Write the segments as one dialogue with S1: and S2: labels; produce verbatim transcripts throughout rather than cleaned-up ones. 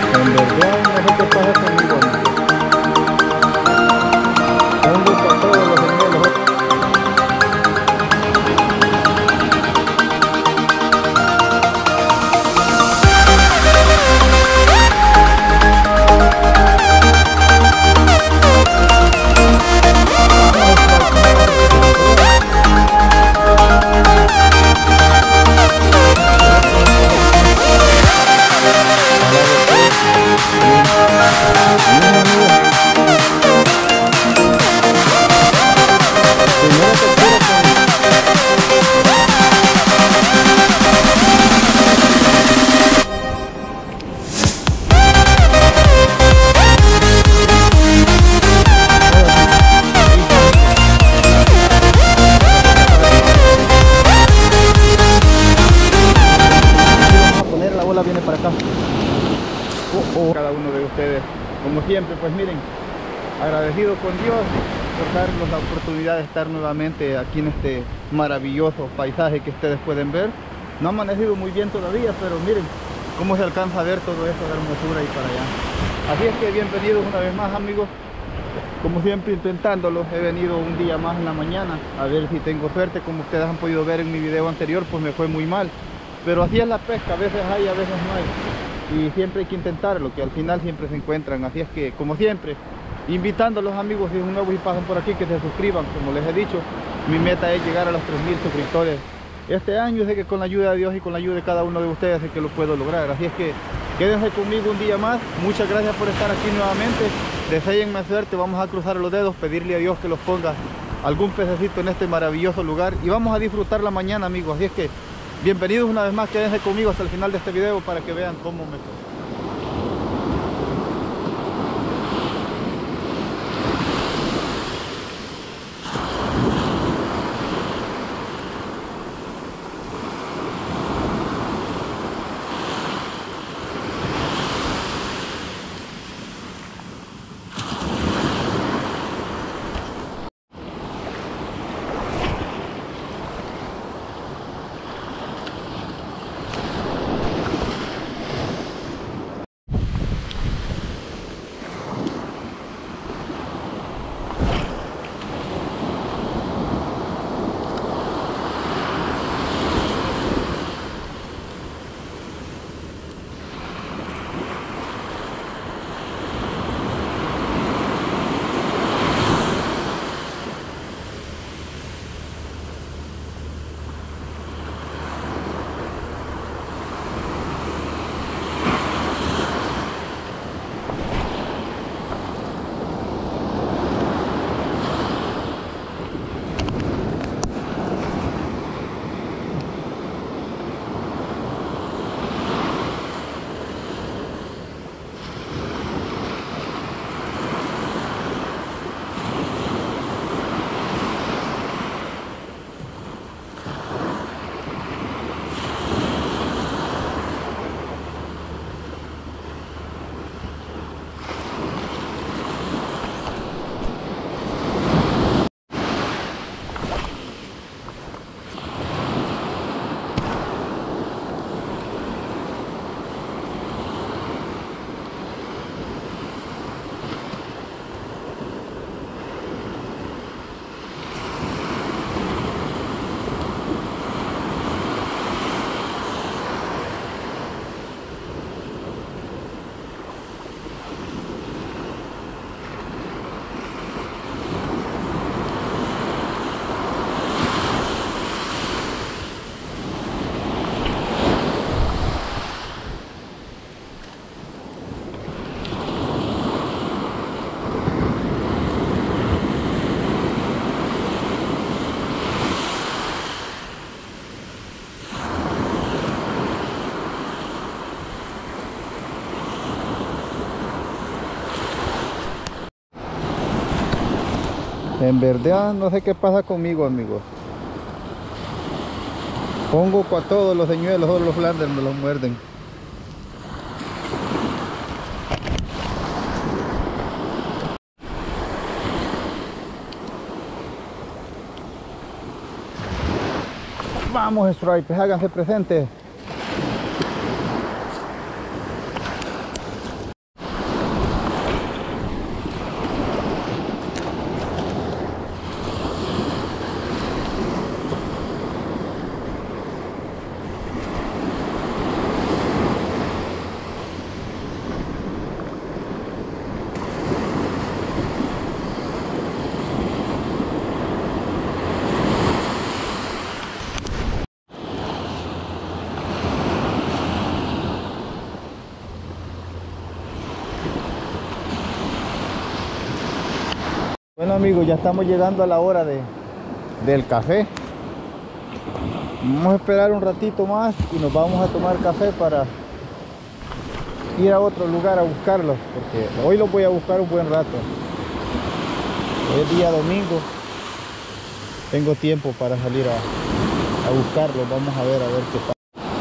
S1: En verdad, no sé qué pasa conmigo, amigo. Pongo para todos los señuelos. Viene para acá. Oh, oh. Cada uno de ustedes, como siempre, pues miren, agradecido con Dios por darnos la oportunidad de estar nuevamente aquí en este maravilloso paisaje que ustedes pueden ver. No ha amanecido muy bien todavía, pero miren cómo se alcanza a ver todo esto de hermosura y para allá. Así es que bienvenidos una vez más, amigos. Como siempre, intentándolo, he venido un día más en la mañana a ver si tengo suerte. Como ustedes han podido ver en mi video anterior, pues me fue muy mal. Pero así es la pesca, a veces hay, a veces no hay. Y siempre hay que intentarlo, que al final siempre se encuentran. Así es que, como siempre, invitando a los amigos, si son nuevos y pasan por aquí, que se suscriban. Como les he dicho, mi meta es llegar a los tres mil suscriptores este año. Sé que con la ayuda de Dios y con la ayuda de cada uno de ustedes sé que lo puedo lograr. Así es que quédense conmigo un día más. Muchas gracias por estar aquí nuevamente. Deseenme suerte, vamos a cruzar los dedos, pedirle a Dios que los ponga algún pececito en este maravilloso lugar. Y vamos a disfrutar la mañana, amigos. Así es que bienvenidos una vez más, quédense conmigo hasta el final de este video para que vean cómo me fue. En verdad no sé qué pasa conmigo, amigos. Pongo para todos los señuelos, todos los Flanders me los muerden. Vamos, Stripes, háganse presentes. Bueno amigos, ya estamos llegando a la hora de, del café. Vamos a esperar un ratito más y nos vamos a tomar café para ir a otro lugar a buscarlos, porque hoy los voy a buscar un buen rato. Hoy es día domingo, tengo tiempo para salir a, a buscarlos. Vamos a ver a ver qué pasa.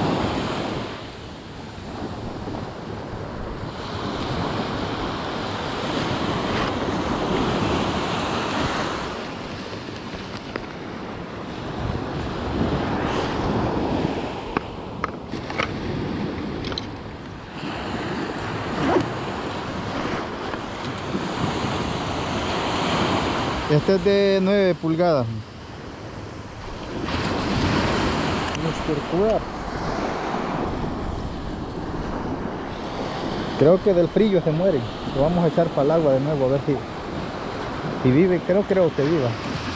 S1: Este es de nueve pulgadas. mister Crab. Creo que del frío se muere. Lo vamos a echar para el agua de nuevo a ver si, si vive. Creo, creo que viva.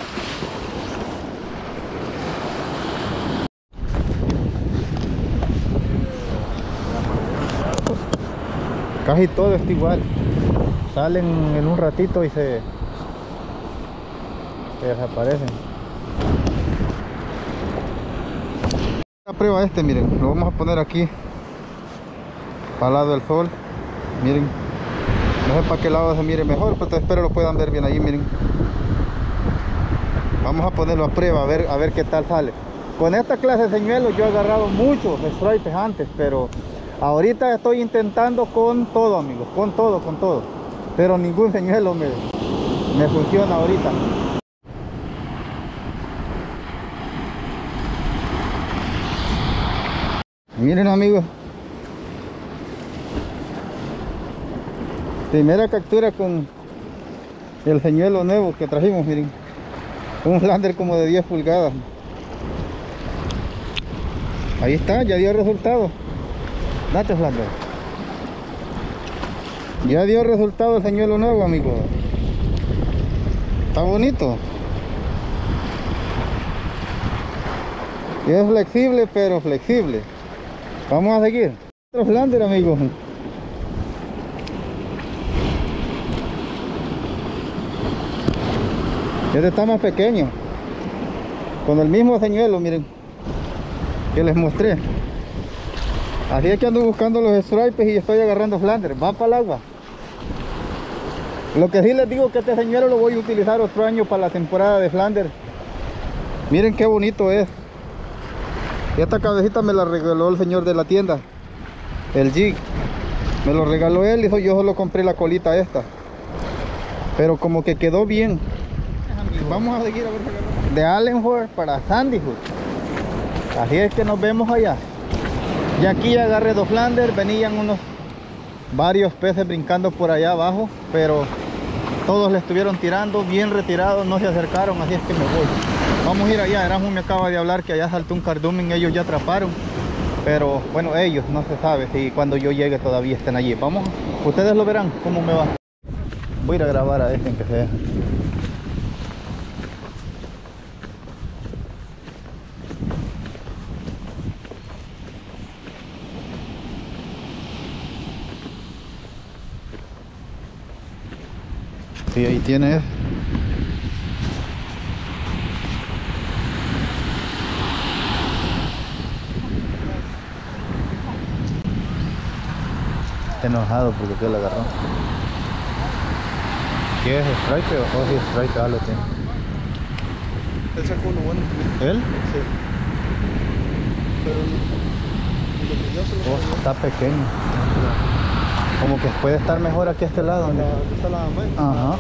S1: Casi todo está igual. Salen en un ratito y se... que desaparecen. La prueba este, miren, lo vamos a poner aquí para el lado del sol. Miren, no sé para qué lado se mire mejor, pero espero lo puedan ver bien ahí. Miren, vamos a ponerlo a prueba a ver, a ver qué tal sale. Con esta clase de señuelos yo he agarrado muchos stripes antes, pero ahorita estoy intentando con todo, amigos, con todo, con todo, pero ningún señuelo me, me funciona ahorita. Miren amigos, primera captura con el señuelo nuevo que trajimos. Miren, un flander como de diez pulgadas. Ahí está, ya dio resultado. Date flander. Ya dio resultado el señuelo nuevo, amigos. Está bonito. Es flexible, pero flexible. Vamos a seguir. Otro flander, amigos. Este está más pequeño. Con el mismo señuelo, miren, que les mostré. Así es que ando buscando los stripes y estoy agarrando flander. Va para el agua. Lo que sí les digo que este señuelo lo voy a utilizar otro año para la temporada de flander. Miren qué bonito es. Esta cabecita me la regaló el señor de la tienda, el Jig. Me lo regaló él y yo solo compré la colita esta. Pero como que quedó bien. Vamos a seguir a ver. De Allenford para Sandy Hook. Así es que nos vemos allá. Y aquí agarré dos flander. Venían unos varios peces brincando por allá abajo, pero todos le estuvieron tirando bien retirados, no se acercaron, así es que me voy. Vamos a ir allá. Erasmo me acaba de hablar que allá saltó un cardumen, ellos ya atraparon, pero bueno, ellos no se sabe si cuando yo llegue todavía estén allí. Vamos, ustedes lo verán cómo me va. Voy a ir a grabar a este en que sea. Sí, ahí tienes. Está enojado porque te lo agarró. ¿Qué es? ¿Stripe o oh, sí, Stripe? Ah, lo tiene.
S2: Él sacó uno bueno.
S1: ¿Él?
S2: Sí. Pero lo que yo se lo
S1: Oh, está pequeño. Como que puede estar mejor aquí a este lado.
S2: Aquí está la mano.
S1: Ajá.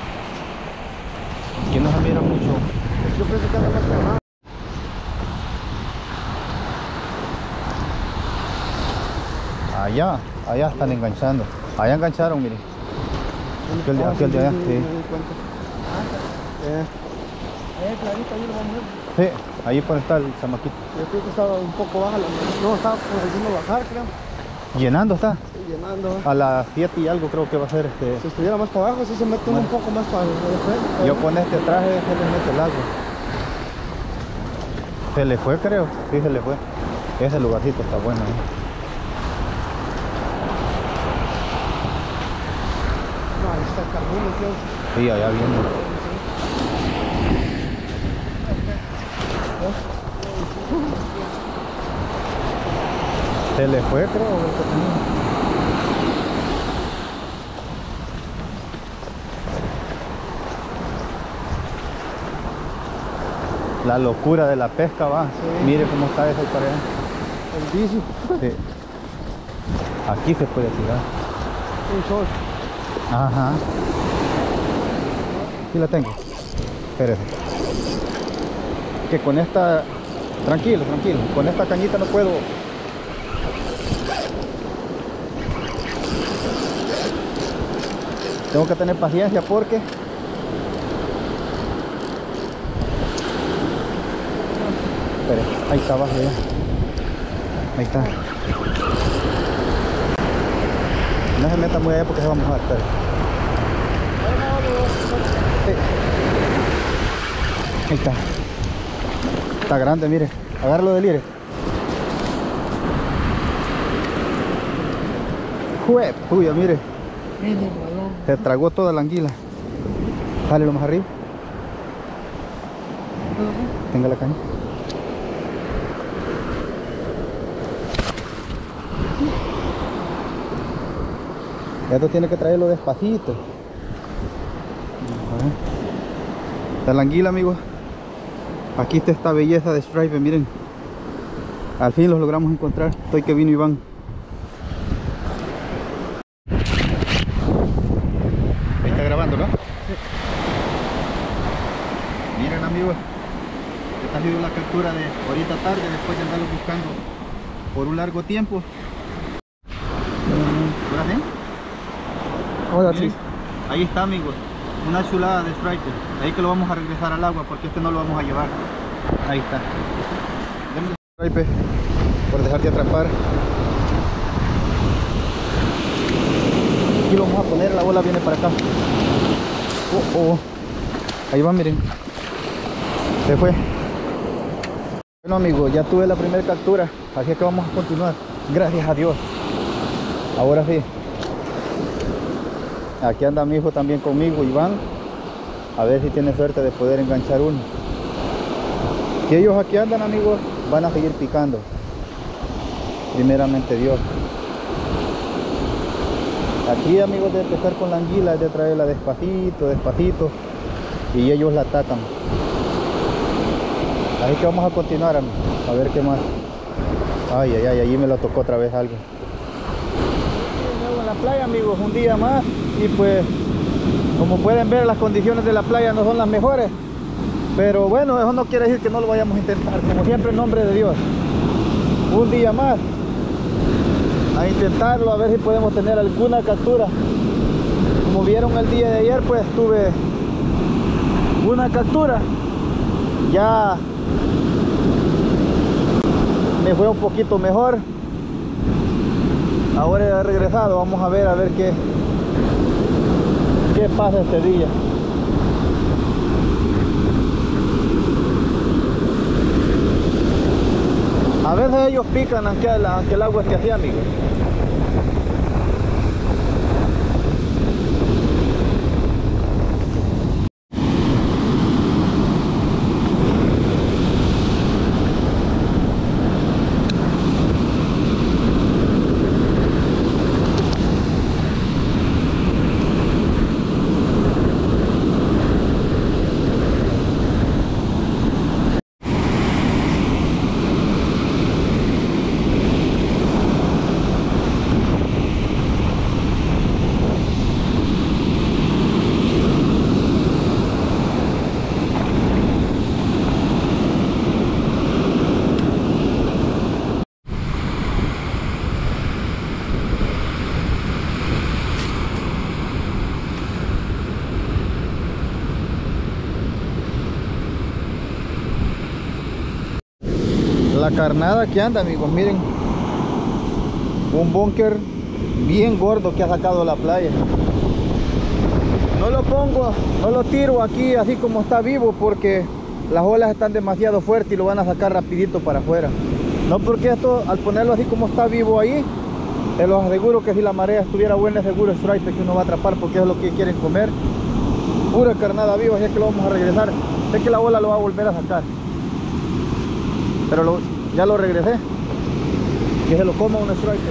S1: Aquí no se mira mucho.
S2: Yo pienso que anda más cerrado.
S1: Allá, allá están enganchando. Allá engancharon, miren. Aquel de, aquel de allá, sí.
S2: Eh, eh, clarito, ahí lo vamos a ver.
S1: Sí, ahí por está el chamaquito.
S2: Yo creo que estaba un poco baja la... No, estaba consiguiendo bajar, creo.
S1: Llenando está.
S2: Sí, llenando.
S1: A las siete y algo creo que va a ser este.
S2: Si estuviera más para abajo, sí se mete
S1: Bueno.
S2: un poco más para el frente.
S1: Yo con este traje se le mete el agua. Se le fue, creo. Sí, se le fue. Ese lugarcito está bueno, ¿eh?
S2: No, ahí está el carbón, tío.
S1: Sí, allá viene. Se le fue, creo, el que tenía. La locura de la pesca va. Sí. Mire cómo está esa para allá.
S2: El bici.
S1: Sí. Aquí se puede tirar.
S2: Un sol.
S1: Ajá. Aquí la tengo. Espérese. Que con esta... Tranquilo, tranquilo. Con esta cañita no puedo... Tengo que tener paciencia porque... Espere, ahí está abajo ya. Ahí está. No se meta muy allá porque se va a mojar, espere. Sí. Ahí está. Está grande, mire. Agárralo del aire. Jue, puya, mire. Se tragó toda la anguila. Dale lo más arriba. Tenga la caña. Esto tiene que traerlo despacito. Está la anguila, amigos. Aquí está esta belleza de stripe, miren. Al fin los logramos encontrar. Estoy que vino Iván. Ahí está grabando, ¿no? Sí. Miren, amigos. Esta ha sido la captura de ahorita tarde, después de andarlo buscando por un largo tiempo. ¿Ahora sí?
S2: Ahora sí.
S1: Ahí está, amigos. Una chulada de striper. Ahí que lo vamos a regresar al agua porque este no lo vamos a llevar. Ahí está. Denme el striper por dejarte atrapar. Aquí lo vamos a poner, la bola viene para acá. Oh, oh. Ahí va, miren. Se fue. Bueno, amigos, ya tuve la primera captura. Así que vamos a continuar. Gracias a Dios. Ahora sí. Aquí anda mi hijo también conmigo, Iván. A ver si tiene suerte de poder enganchar uno. Si ellos aquí andan, amigos, van a seguir picando. Primeramente Dios. Aquí, amigos, de empezar con la anguila es de traerla despacito, despacito. Y ellos la atacan. Así que vamos a continuar, amigos. A ver qué más. Ay, ay, ay, allí me lo tocó otra vez algo. En la playa, amigos, un día más. Y pues, como pueden ver, las condiciones de la playa no son las mejores. Pero bueno, eso no quiere decir que no lo vayamos a intentar. Como siempre, en nombre de Dios. Un día más. A intentarlo, a ver si podemos tener alguna captura. Como vieron el día de ayer, pues tuve una captura. Ya me fue un poquito mejor. Ahora he regresado, vamos a ver a ver qué qué pasa este día. A veces ellos pican aunque el, aunque el agua esté así, amigos. La carnada que anda, amigos, miren. Un búnker bien gordo que ha sacado la playa. No lo pongo, no lo tiro aquí así como está vivo porque las olas están demasiado fuertes y lo van a sacar rapidito para afuera. No, porque esto, al ponerlo así como está vivo ahí, te los aseguro que si la marea estuviera buena, seguro es stripe que uno va a atrapar porque es lo que quieren comer. Pura carnada viva, así es que lo vamos a regresar. Sé que la ola lo va a volver a sacar. Pero lo, ya lo regresé. Que se lo coma un striker.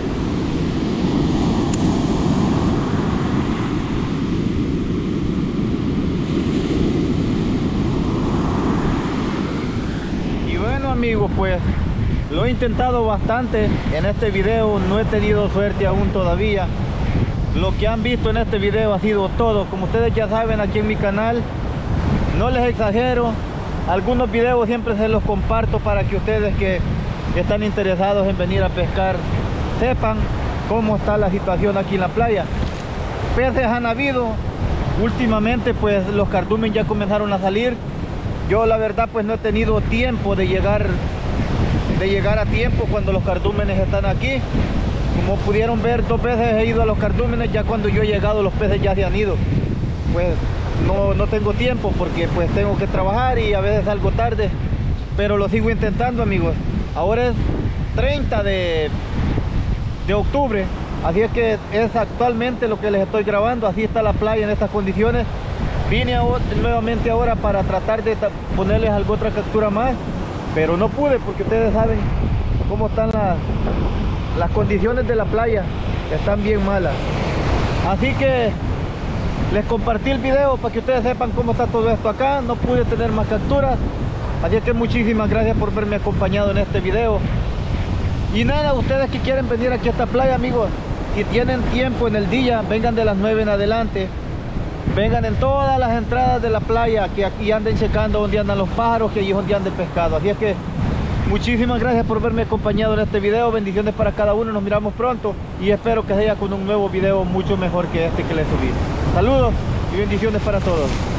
S1: Y bueno amigos, pues lo he intentado bastante en este video, no he tenido suerte aún todavía. Lo que han visto en este video ha sido todo. Como ustedes ya saben, aquí en mi canal, no les exagero, algunos videos siempre se los comparto para que ustedes que están interesados en venir a pescar sepan cómo está la situación aquí en la playa. Peces han habido, últimamente pues los cardúmenes ya comenzaron a salir. Yo la verdad pues no he tenido tiempo de llegar de llegar a tiempo cuando los cardúmenes están aquí. Como pudieron ver, dos veces he ido a los cardúmenes, ya cuando yo he llegado los peces ya se han ido. Pues no, no tengo tiempo porque pues tengo que trabajar y a veces salgo tarde, pero lo sigo intentando amigos. Ahora es treinta de, de octubre, así es que es actualmente lo que les estoy grabando. Así está la playa en estas condiciones. Vine a, nuevamente ahora para tratar de ponerles alguna otra captura más, pero no pude porque ustedes saben cómo están las, las condiciones de la playa, están bien malas. Así que les compartí el video para que ustedes sepan cómo está todo esto acá. No pude tener más capturas, así que muchísimas gracias por verme acompañado en este video. Y nada, ustedes que quieren venir aquí a esta playa amigos, si tienen tiempo en el día, vengan de las nueve en adelante. Vengan en todas las entradas de la playa, que aquí anden checando dónde andan los pájaros, que allí es donde anda el pescado. Así es que muchísimas gracias por verme acompañado en este video. Bendiciones para cada uno, nos miramos pronto y espero que sea con un nuevo video mucho mejor que este que les subí. Saludos y bendiciones para todos.